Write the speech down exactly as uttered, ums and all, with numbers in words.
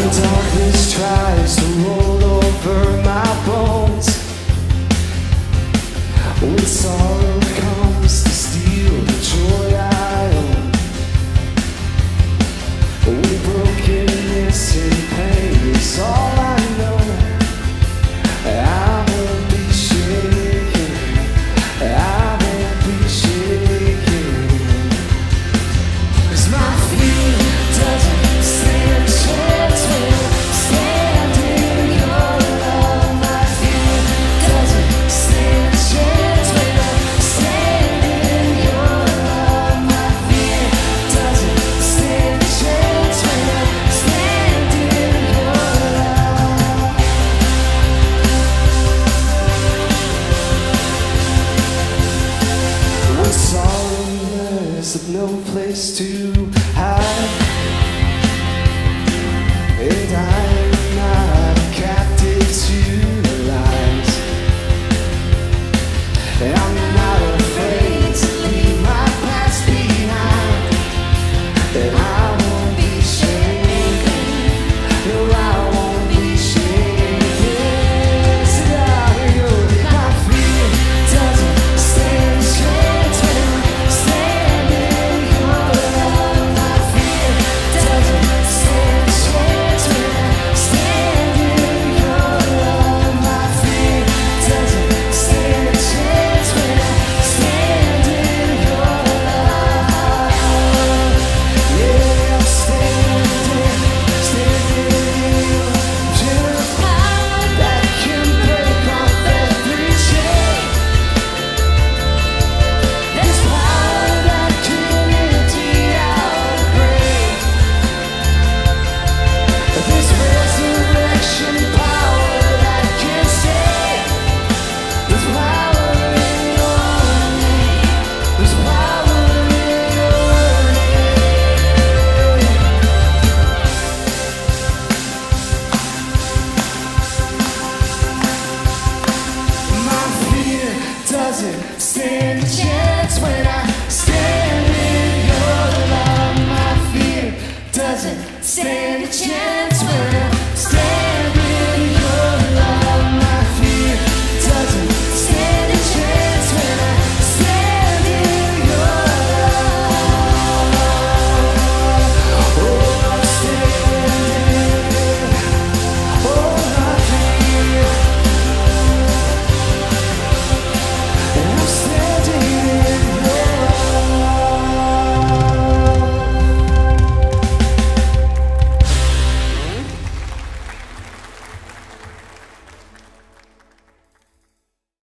darkness tries to roll over my bones, when sorrow comes to steal the joy I own, when brokenness and pain is all I know, I won't be shaken, I won't be shaken, 'cause my fear doesn't stand a chance when I stand in your love. My fear doesn't stand a chance when I stand in your love. My fear doesn't stand a chance when I stand in your love. When sorrow has no place to hide, and I